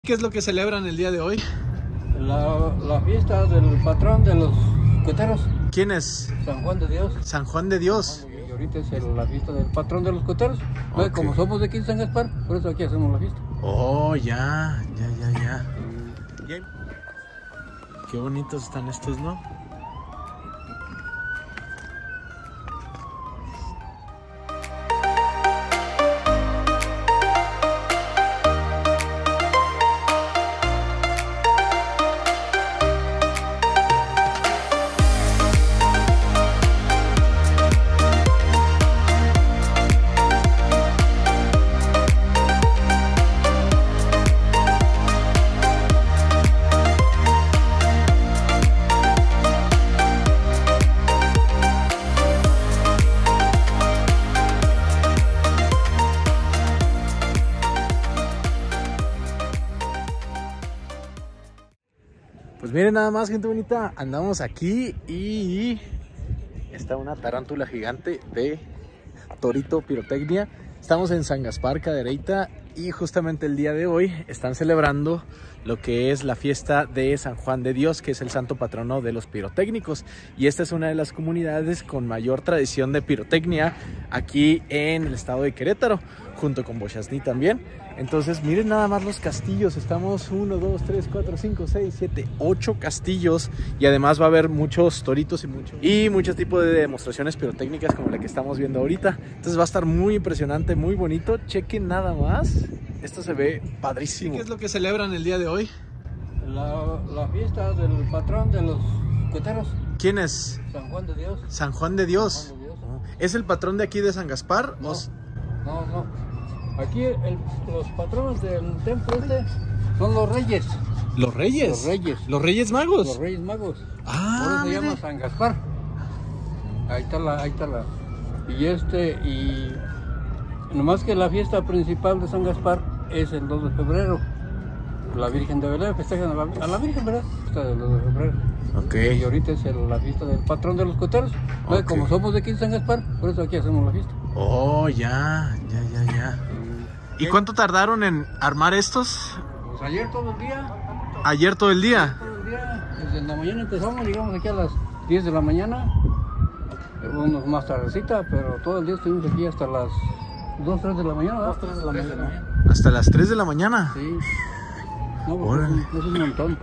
¿Qué es lo que celebran el día de hoy? La fiesta del patrón de los coteros. ¿Quién es? San Juan de Dios. San Juan de Dios. Y ahorita es la fiesta del patrón de los coteros. Okay. Como somos de aquí en San Gaspar, por eso aquí hacemos la fiesta. Oh, ya. Qué bonitos están estos, ¿no? Pues miren nada más, gente bonita, andamos aquí y está una tarántula gigante de Torito Pirotecnia. Estamos en San Gaspar, Cadereyta, y justamente el día de hoy están celebrando lo que es la fiesta de San Juan de Dios, que es el santo patrono de los pirotécnicos. Y esta es una de las comunidades con mayor tradición de pirotecnia aquí en el estado de Querétaro, junto con Bochasní también. Entonces miren nada más los castillos, estamos 1, 2, 3, 4, 5, 6, 7, 8 castillos, y además va a haber muchos toritos y muchos tipos de demostraciones pirotécnicas como la que estamos viendo ahorita. Entonces va a estar muy impresionante, muy bonito. Chequen nada más, esto se ve padrísimo. ¿Qué es lo que celebran el día de hoy? La fiesta del patrón de los coteros. ¿Quién es? San Juan de Dios. San Juan de Dios. San Juan de Dios. ¿Es el patrón de aquí de San Gaspar? No. Aquí los patronos del templo son los reyes. ¿Los reyes? Los reyes. ¿Los reyes magos? Los reyes magos. Ah, Por eso se llama San Gaspar. Ahí está la. Y nomás que la fiesta principal de San Gaspar es el 2 de febrero. La Virgen de Belén festejan a la Virgen, ¿verdad? Está el 2 de febrero. Okay. Y ahorita es la fiesta del patrón de los coteros. Okay. Como somos de aquí en San Gaspar, por eso aquí hacemos la fiesta. Oh, ya. ¿Y cuánto tardaron en armar estos? Pues ayer todo el día. ¿Ayer todo el día? Todo el día. Desde la mañana empezamos, llegamos aquí a las 10 de la mañana. Unos más tardecita, pero todo el día estuvimos aquí hasta las 2, 3 de la mañana. 2, 3 de la mañana. ¿Hasta las 3 de la mañana? Sí. No, pues es un montón.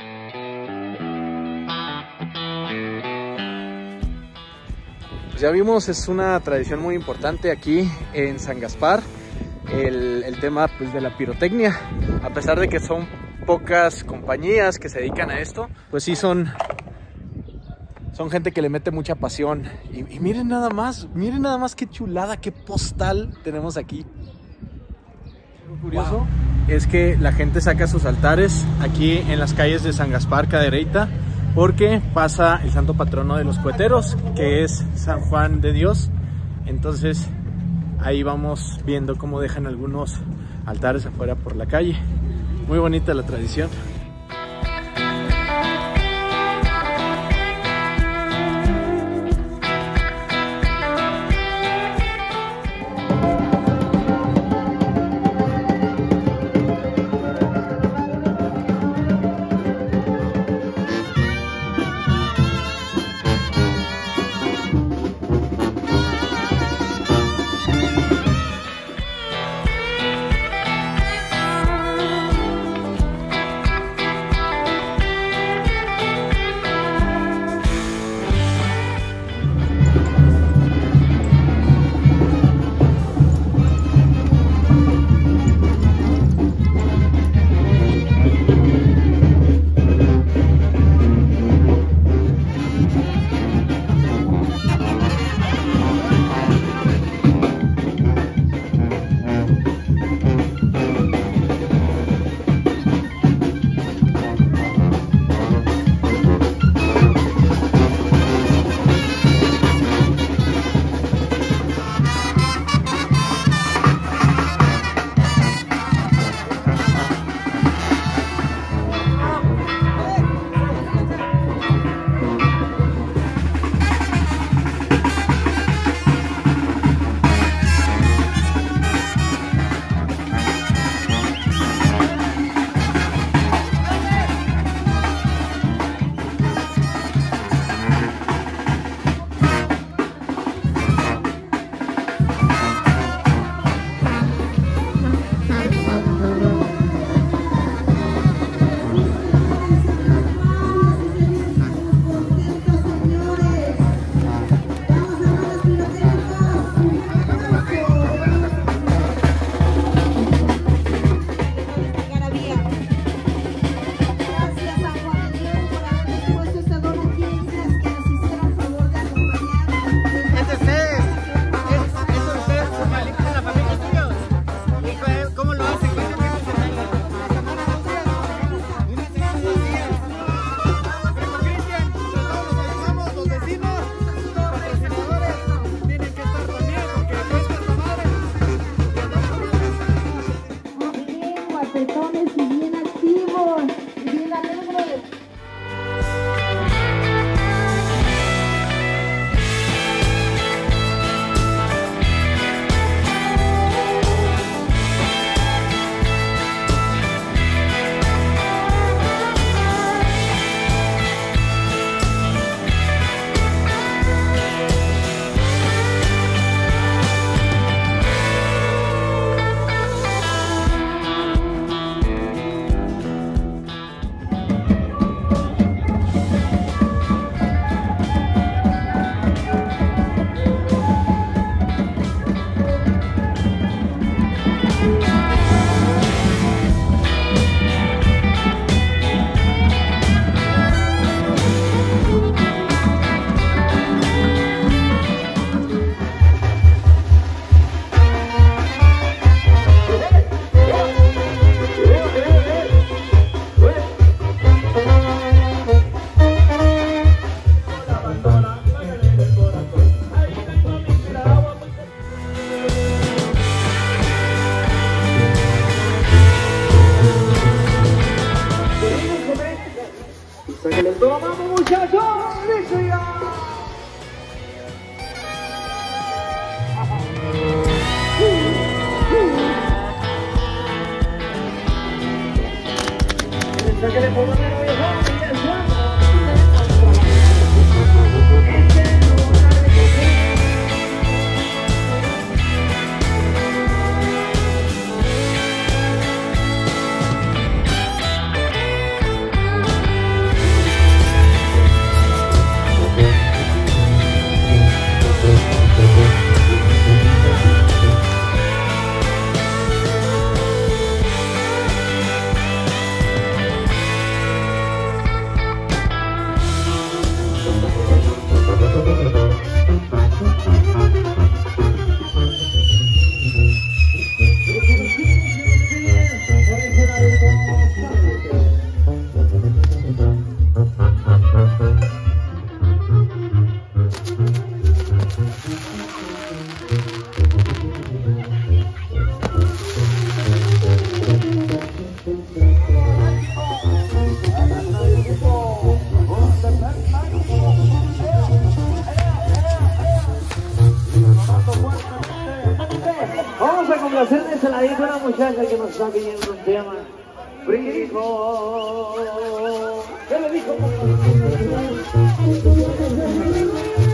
Pues ya vimos, es una tradición muy importante aquí en San Gaspar, el tema pues, de la pirotecnia. A pesar de que son pocas compañías que se dedican a esto, pues sí son gente que le mete mucha pasión. Y miren nada más qué chulada, qué postal tenemos aquí. Lo curioso es que la gente saca sus altares aquí en las calles de San Gaspar, Cadereyta, porque pasa el santo patrono de los coheteros, que es San Juan de Dios. Entonces ahí vamos viendo cómo dejan algunos altares afuera por la calle. Muy bonita la tradición. Sáquele por la mano, viejo, y el suelo. Vamos a complacerles a la hija, una muchacha que nos está pidiendo un tema. Frijo. ¿Qué le dijo?